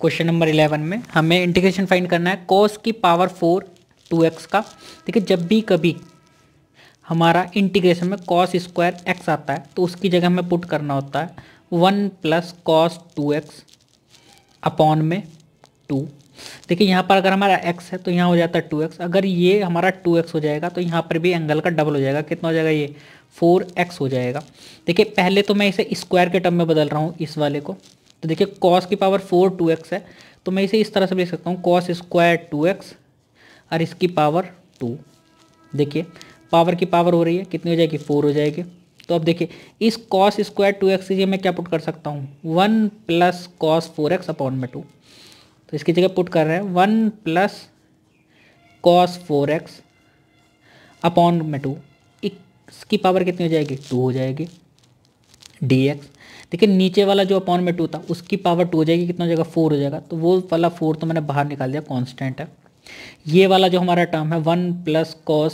Question number 11 में हमें integration find करना है cos की पावर 4 2x का। देखिए जब भी कभी हमारा इंटीग्रेशन में cos स्क्वायर x आता है तो उसकी जगह हमें पुट करना होता है 1 प्लस कॉस 2x अपॉन में 2। देखिए यहाँ पर अगर हमारा x है तो यहाँ हो जाता है 2x, अगर ये हमारा 2x हो जाएगा तो यहाँ पर भी एंगल का डबल हो जाएगा। कितना हो जाएगा ये 4x हो जाएगा। देखिए पहले तो मैं इसे स्क्वायर के टर्म में बदल रहा हूँ इस वाले को। तो देखिए cos की पावर 4 2x है तो मैं इसे इस तरह से लिख सकता हूँ cos स्क्वायर 2x और इसकी पावर 2। देखिए पावर की पावर हो रही है, कितनी हो जाएगी 4 हो जाएगी। तो अब देखिए इस cos स्क्वायर 2x से मैं क्या पुट कर सकता हूँ 1 प्लस कॉस 4x अपॉन में 2। तो इसकी जगह पुट कर रहे हैं 1 प्लस कॉस 4x अपॉन में 2। इसकी पावर कितनी हो जाएगी 2 हो जाएगी dx। देखिए नीचे वाला जो अपॉन में 2 था उसकी पावर 2 हो जाएगी, कितना हो जाएगा 4 हो जाएगा। तो वो वाला 4 तो मैंने बाहर निकाल दिया, कांस्टेंट है। ये वाला जो हमारा टर्म है 1 प्लस कॉस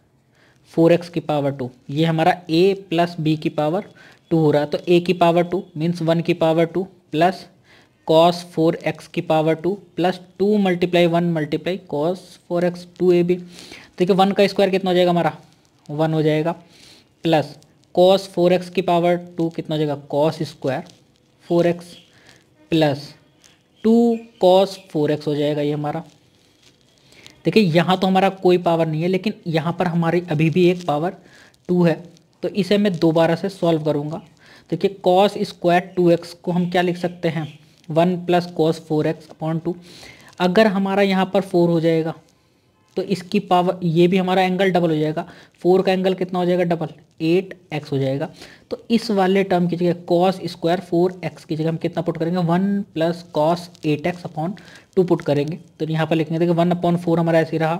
4x की पावर 2, ये हमारा a प्लस b की पावर 2 हो रहा है। तो a की पावर 2 मीन्स 1 की पावर 2 प्लस कॉस 4x की power 2 plus 2 multiply 1 multiply cos 4x 2ab। देखिए 1 का स्क्वायर कितना हो जाएगा हमारा 1 हो जाएगा प्लस कॉस 4x की पावर 2 कितना हो जाएगा cos square 4x plus 2 cos 4x हो जाएगा ये हमारा। देखिए यहाँ तो हमारा कोई पावर नहीं है लेकिन यहाँ पर हमारी अभी भी एक पावर 2 है, तो इसे मैं दोबारा से सॉल्व करूँगा। देखिए कॉस स्क्वायर 2x को हम क्या लिख सकते हैं 1 प्लस कॉस 4x अपॉन 2। अगर हमारा यहाँ पर 4 हो जाएगा तो इसकी पावर ये भी हमारा एंगल डबल हो जाएगा। 4 का एंगल कितना हो जाएगा डबल 8x हो जाएगा। तो इस वाले टर्म की जगह कॉस स्क्वायर 4x की जगह हम कितना पुट करेंगे 1 plus cos 8x upon 2 put करेंगे। तो यहाँ पर लिखेंगे देखिए 1 अपॉन 4 हमारा ऐसे रहा,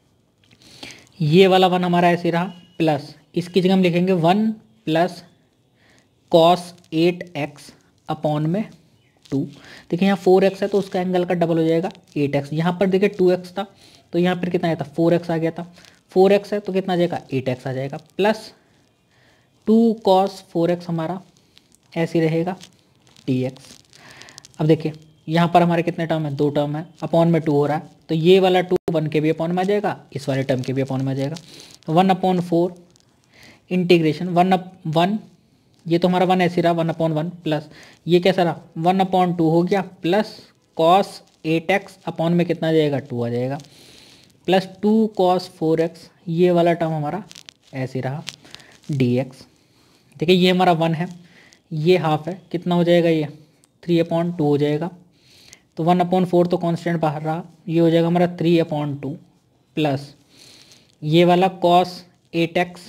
ये वाला 1 हमारा ऐसे रहा प्लस इसकी जगह हम लिखेंगे 1 प्लस कॉस 8x अपॉन में 2। देखिए यहाँ 4x है तो उसका एंगल का डबल हो जाएगा 8x। यहाँ पर देखिए 2x था तो यहाँ पर कितना आया था 4x आ गया था। 4x है तो कितना आ जाएगा 8x आ जाएगा प्लस 2 कॉस 4x हमारा ऐसे रहेगा dx। अब देखिए यहाँ पर हमारे कितने टर्म है 2 टर्म है, अपॉन में 2 हो रहा है तो ये वाला 2 1 के भी अपॉन में आ जाएगा, इस वाले टर्म के भी अपॉन में आ जाएगा। 1 अपॉन 4 इंटीग्रेशन 1 ये तो हमारा 1 ऐसे रहा 1 अपॉन 1 प्लस ये कैसा रहा 1 अपॉन 2 हो गया प्लस कॉस 8x अपॉन में कितना आ जाएगा 2 आ जाएगा प्लस 2 कॉस 4x, ये वाला टर्म हमारा ऐसे रहा dx। देखिए ये हमारा 1 है, ये हाफ है, कितना हो जाएगा ये 3 अपॉन 2 हो जाएगा। तो 1 अपॉन 4 तो कांस्टेंट बाहर रहा, ये हो जाएगा हमारा 3 अपॉन 2 प्लस ये वाला कॉस 8x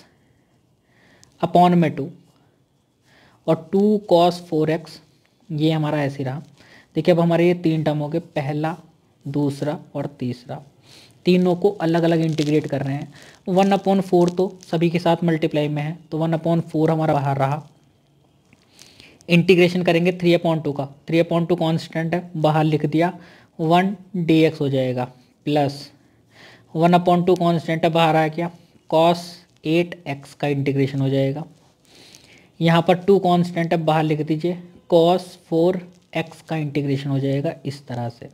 अपॉन में 2 और 2 कॉस 4x, ये हमारा ऐसे रहा। देखिए अब हमारे ये 3 टर्म हो गए, पहला दूसरा और तीसरा, तीनों को अलग अलग इंटीग्रेट कर रहे हैं। 1 अपॉन 4 तो सभी के साथ मल्टीप्लाई में है तो 1 अपॉन 4 हमारा बाहर रहा। इंटीग्रेशन करेंगे 3 अपॉन 2 का, 3 अपॉन 2 कॉन्स्टेंट है बाहर लिख दिया 1 dx हो जाएगा प्लस 1 अपॉन 2 कॉन्स्टेंट है बाहर आ गया कॉस 8x का इंटीग्रेशन हो जाएगा। यहाँ पर 2 कॉन्स्टेंट है बाहर लिख दीजिए कॉस 4x का इंटीग्रेशन हो जाएगा इस तरह से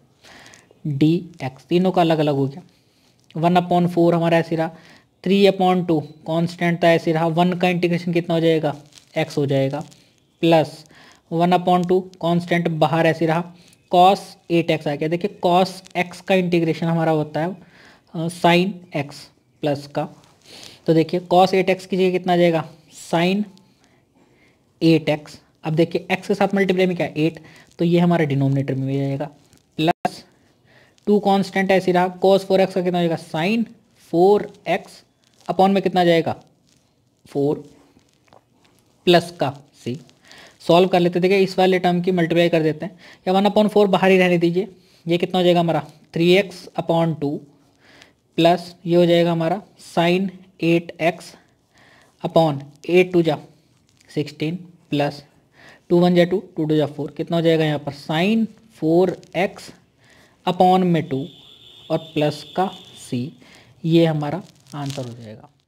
dx, तीनों का अलग अलग हो गया। 1 अपॉन 4 हमारा ऐसे रहा, 3 अपॉन 2 कॉन्स्टेंट था ऐसे रहा, 1 का इंटीग्रेशन कितना हो जाएगा x हो जाएगा प्लस 1 अपॉन 2 कॉन्स्टेंट बाहर ऐसे रहा कॉस 8x आ गया। देखिए कॉस x का इंटीग्रेशन हमारा होता है साइन x प्लस का। तो देखिए कॉस 8x की जगह कितना आ जाएगा साइन 8x। अब देखिए x के साथ मल्टीप्लाई में क्या 8 तो ये हमारे डिनोमिनेटर में भी जाएगा प्लस 2 कांस्टेंट ऐसे रहा cos 4x का कितना हो जाएगा साइन 4x अपॉन में कितना जाएगा 4 प्लस का c। सॉल्व कर लेते, देखिए इस वाले टर्म की मल्टीप्लाई कर देते हैं या 1 अपॉन 4 बाहर ही रहने दीजिए, ये कितना हो जाएगा हमारा 3x अपॉन 2 प्लस ये हो जाएगा हमारा साइन 8x अपॉन 8 2 जा 16 प्लस 2 1 जा 2 2 2 जा 4, कितना हो जाएगा यहाँ पर साइन 4x अपॉन में 2 और प्लस का c, ये हमारा आंसर हो जाएगा।